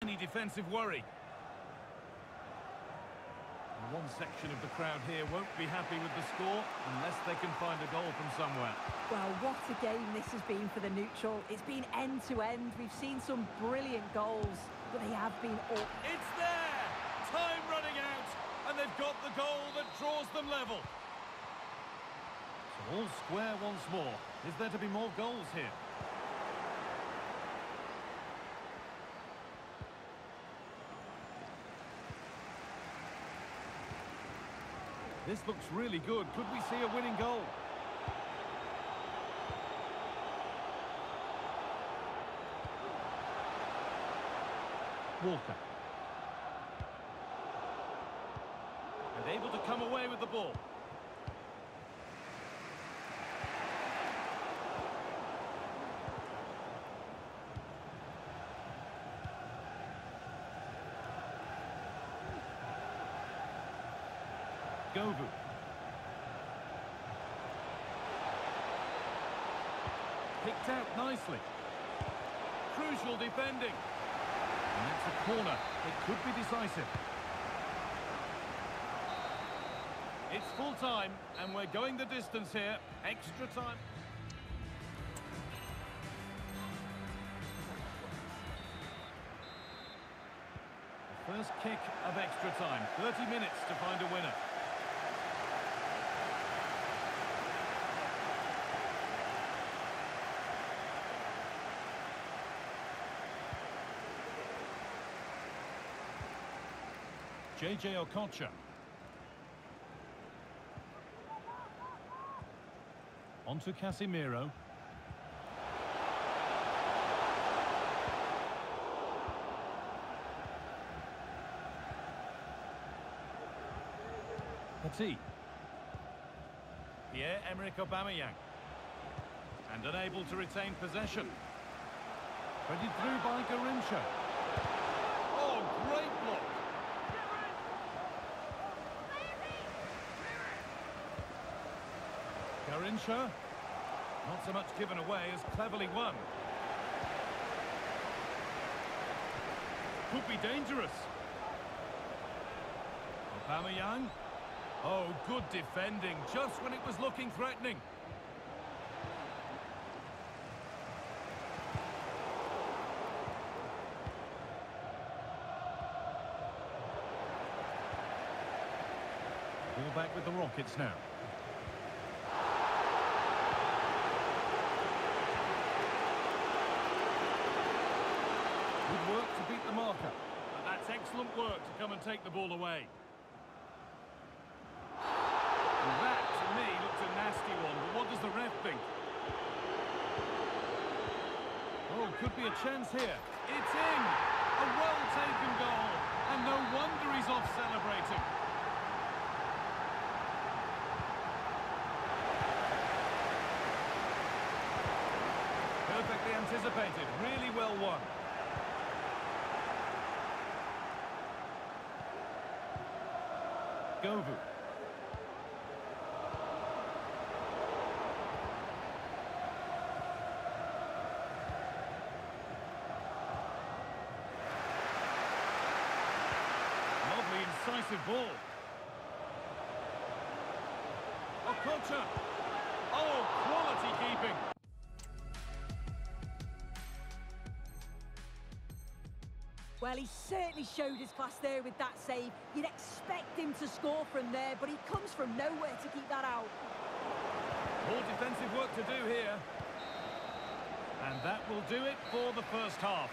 any defensive worry. One section of the crowd here won't be happy with the score unless they can find a goal from somewhere. Well, what a game this has been for the neutral. It's been end-to-end. We've seen some brilliant goals, but they have been all... It's there! Time running out, and they've got the goal that draws them level. So all square once more. Is there to be more goals here? This looks really good. Could we see a winning goal? Walker. And able to come away with the ball. Govou. Picked out nicely. Crucial defending. And it's a corner. It could be decisive. It's full time, and we're going the distance here. Extra time. The first kick of extra time. 30 minutes to find a winner. JJ Okocha. On to Casemiro. Petit. Pierre-Emerick Aubameyang. And unable to retain possession. Threaded through by Garrincha. Oh, great block. Garrincha, not so much given away as cleverly won. Could be dangerous. Aubameyang. Oh, good defending, just when it was looking threatening. Ball back with the Rockets now. Work to beat the marker. And that's excellent work to come and take the ball away. And that, to me, looks a nasty one, but what does the ref think? Oh, could be a chance here. It's in! A well-taken goal, and no wonder he's off celebrating. Perfectly anticipated, really well won. Govou. Lovely, incisive ball. Okocha. Oh, quality keeping. Well, he certainly showed his class there with that save. You'd expect him to score from there, but he comes from nowhere to keep that out. More defensive work to do here. And that will do it for the first half.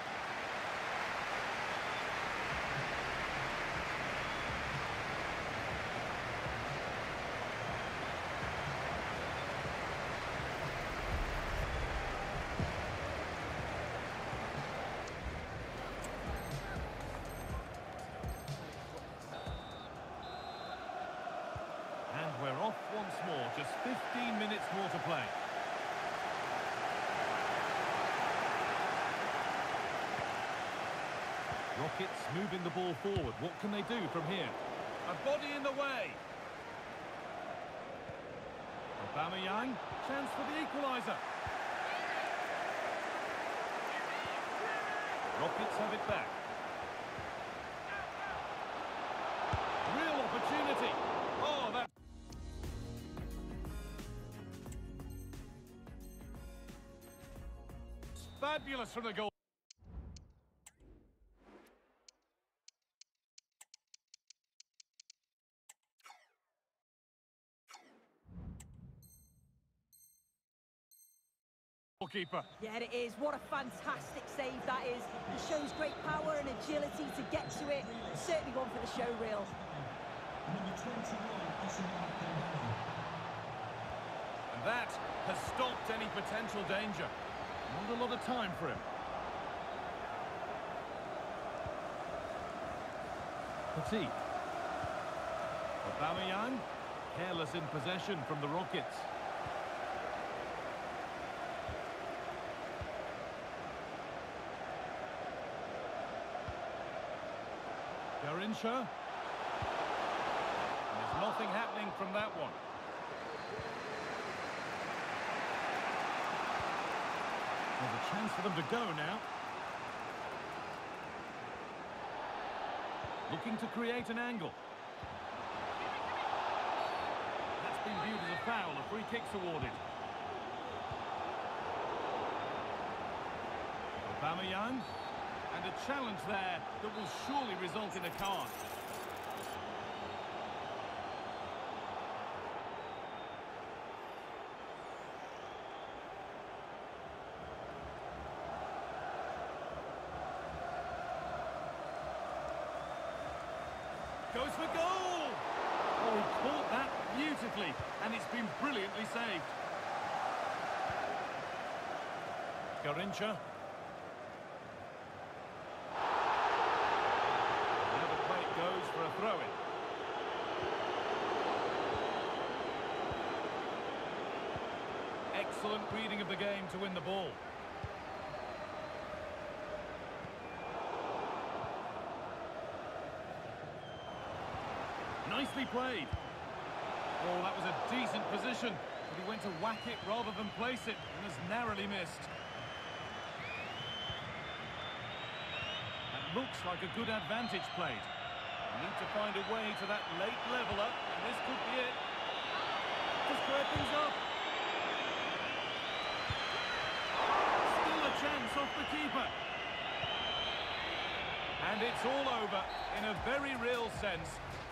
We're off once more, just 15 minutes more to play. Rockets moving the ball forward. What can they do from here? A body in the way. Aubameyang, chance for the equaliser. Rockets have it back. Fabulous from the goal. Goalkeeper. Yeah, it is. What a fantastic save that is. He shows great power and agility to get to it. Certainly one for the show reel. And that has stopped any potential danger. Not a lot of time for him. Petit. Aubameyang, careless in possession from the Rockets. Garrincha. There's nothing happening from that one. There's a chance for them to go now. Looking to create an angle. That's been viewed as a foul. A free kick's awarded. Aubameyang. And a challenge there that will surely result in a card. Goes for goal! Oh, he caught that beautifully, and it's been brilliantly saved. Garrincha. Goes for a throw-in. Excellent reading of the game to win the ball. Nicely played. Oh, that was a decent position, but he went to whack it rather than place it and has narrowly missed. That looks like a good advantage played. Need to find a way to that late level up, and this could be it. To square things up. Still a chance off the keeper. And it's all over in a very real sense.